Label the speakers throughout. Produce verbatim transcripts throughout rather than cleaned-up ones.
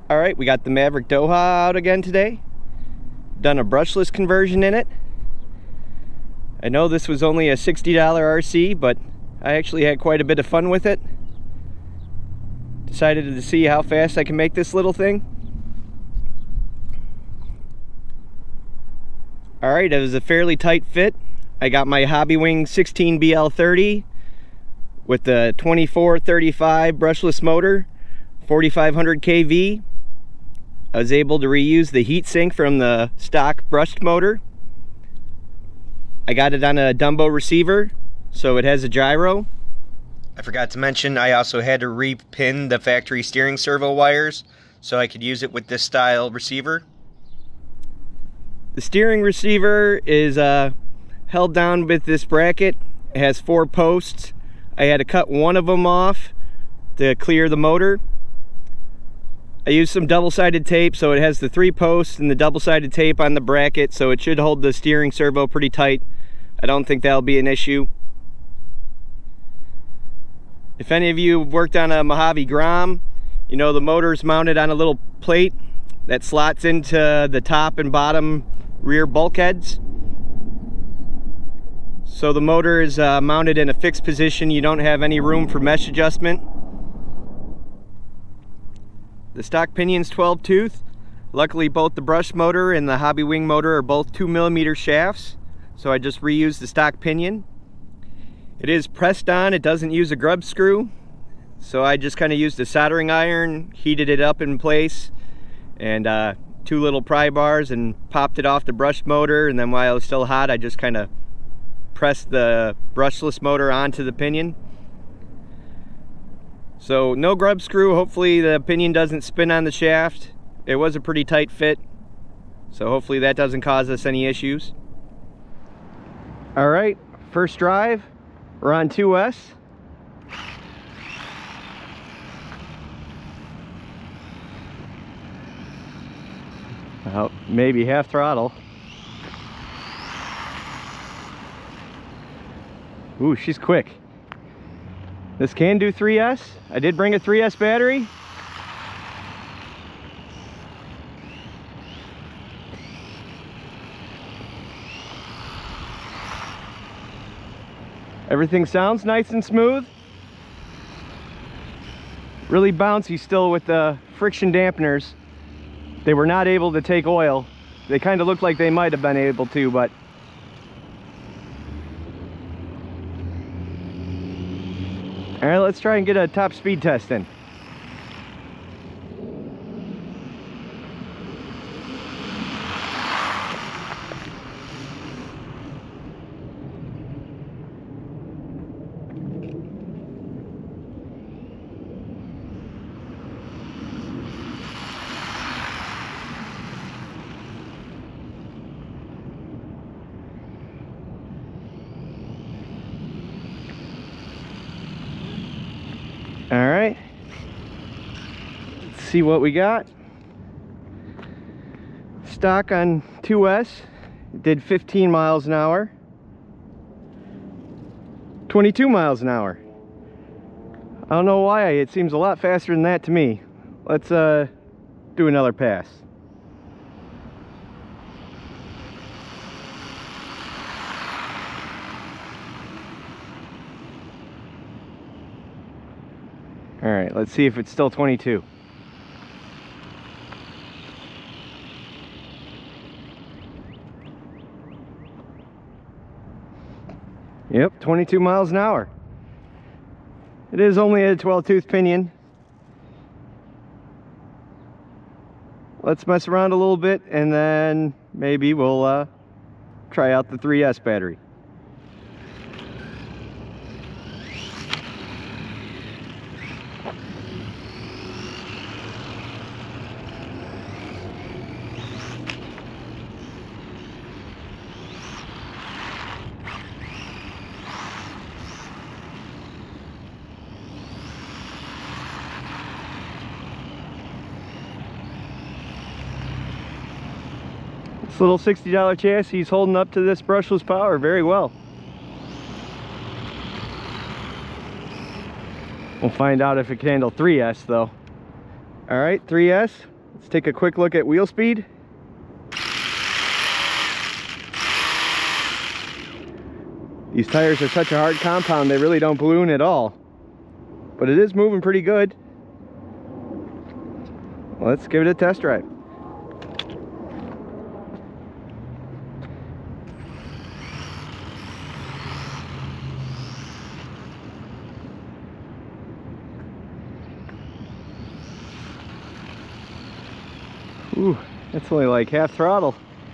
Speaker 1: All right, we got the Maverick DOHA out again today. Done a brushless conversion in it. I know this was only a sixty dollar R C, but I actually had quite a bit of fun with it. Decided to see how fast I can make this little thing. All right, it was a fairly tight fit. I got my Hobbywing sixteen B L thirty with the twenty-four thirty-five brushless motor, forty-five hundred K V. I was able to reuse the heatsink from the stock brushed motor. I got it on a Dumbo receiver, so it has a gyro. I forgot to mention I also had to repin the factory steering servo wires so I could use it with this style receiver. The steering receiver is uh, held down with this bracket. It has four posts. I had to cut one of them off to clear the motor. I used some double-sided tape, so it has the three posts and the double-sided tape on the bracket, so it should hold the steering servo pretty tight. I don't think that'll be an issue. If any of you worked on a Mojave Grom, you know the motor's mounted on a little plate that slots into the top and bottom rear bulkheads. So the motor is uh, mounted in a fixed position. You don't have any room for mesh adjustment. The stock pinion's twelve tooth. Luckily both the brush motor and the Hobbywing motor are both two millimeter shafts, so I just reused the stock pinion. It is pressed on, it doesn't use a grub screw, so I just kind of used a soldering iron, heated it up in place, and uh, two little pry bars, and popped it off the brush motor, and then while it was still hot I just kind of pressed the brushless motor onto the pinion. So no grub screw. Hopefully the pinion doesn't spin on the shaft. It was a pretty tight fit, so hopefully that doesn't cause us any issues. All right, first drive, we're on two S. Oh, maybe half throttle. Ooh, she's quick. This can do three S. I did bring a three S battery. Everything sounds nice and smooth. Really bouncy still with the friction dampeners. They were not able to take oil. They kind of looked like they might have been able to, but all right, let's try and get a top speed test in. All right, let's see what we got. Stock on two S did fifteen miles an hour, twenty-two miles an hour. I don't know why, it seems a lot faster than that to me. Let's uh, do another pass. All right, let's see if it's still twenty-two. Yep, twenty-two miles an hour. It is only a twelve tooth pinion. Let's mess around a little bit and then maybe we'll uh, try out the three S battery. This little sixty dollar chassis is holding up to this brushless power very well. We'll find out if it can handle three S though. All right, three S, Let's take a quick look at wheel speed. These tires are such a hard compound, they really don't balloon at all. But it is moving pretty good. Let's give it a test drive. Ooh, that's only like half throttle.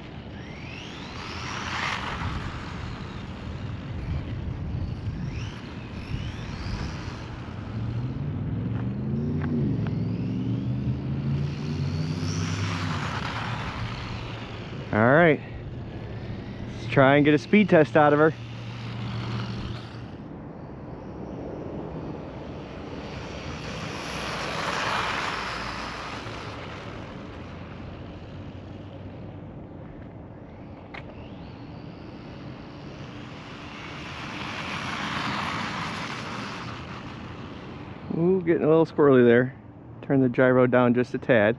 Speaker 1: All right, let's try and get a speed test out of her. Ooh, getting a little squirrely there. Turn the gyro down just a tad.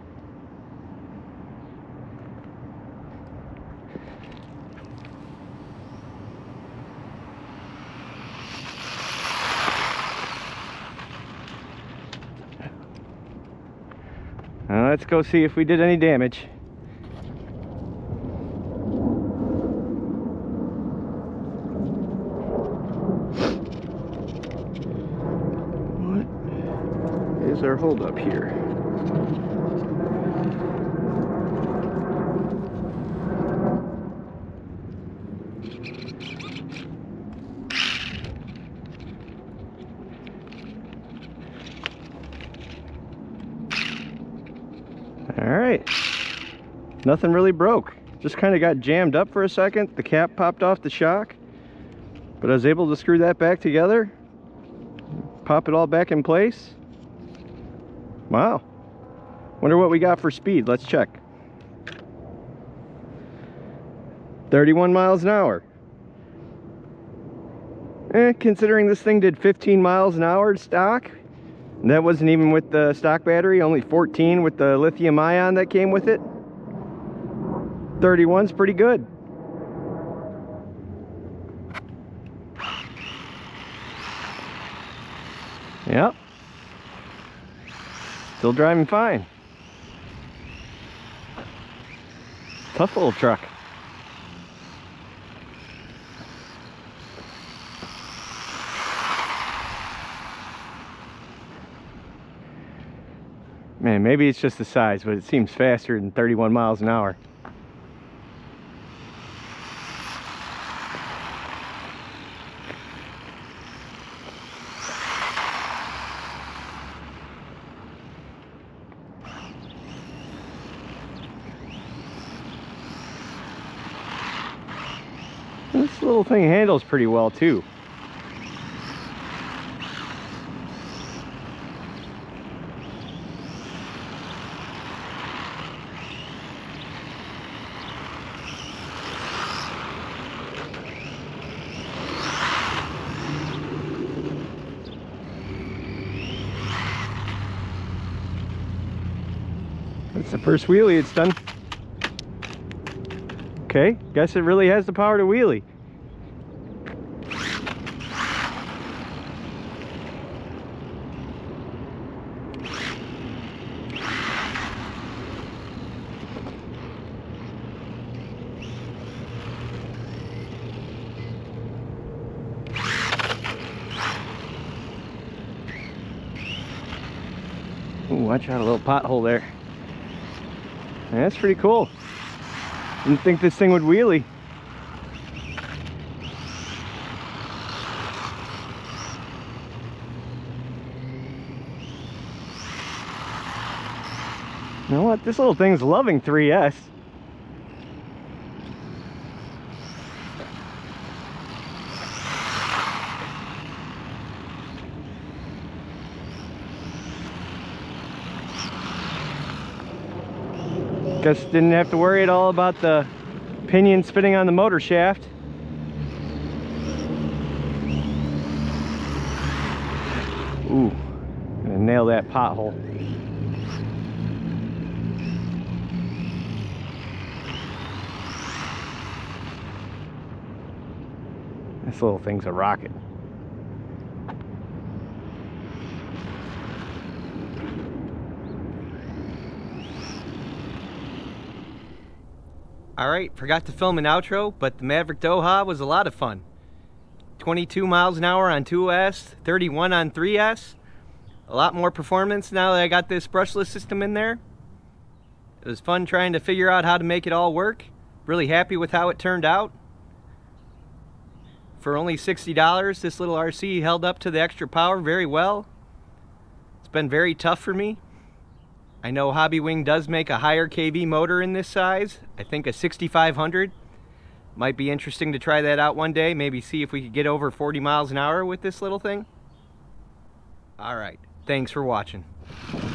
Speaker 1: Now let's go see if we did any damage. What is our hold up here? All right, nothing really broke. Just kind of got jammed up for a second. The cap popped off the shock, but I was able to screw that back together, pop it all back in place. Wow, wonder what we got for speed. Let's check. thirty-one miles an hour. Eh, considering this thing did fifteen miles an hour stock, and that wasn't even with the stock battery, only fourteen with the lithium ion that came with it. thirty-one's pretty good. Yep. Still driving fine. Tough little truck. Man, maybe it's just the size, but it seems faster than thirty-one miles an hour. This little thing handles pretty well too. That's the first wheelie it's done. Okay, guess it really has the power to wheelie. Ooh, watch out, a little pothole there. Yeah, that's pretty cool. Didn't think this thing would wheelie. You know what? This little thing's loving three S. Guess didn't have to worry at all about the pinion spinning on the motor shaft. Ooh, gonna nail that pothole. This little thing's a rocket. Alright, forgot to film an outro, but the Maverick DOHA was a lot of fun. twenty-two miles an hour on two S, thirty-one on three S. A lot more performance now that I got this brushless system in there. It was fun trying to figure out how to make it all work. Really happy with how it turned out. For only sixty dollars, this little R C held up to the extra power very well. It's been very tough for me. I know Hobbywing does make a higher K V motor in this size. I think a sixty-five hundred. Might be interesting to try that out one day. Maybe see if we could get over forty miles an hour with this little thing. Alright, thanks for watching.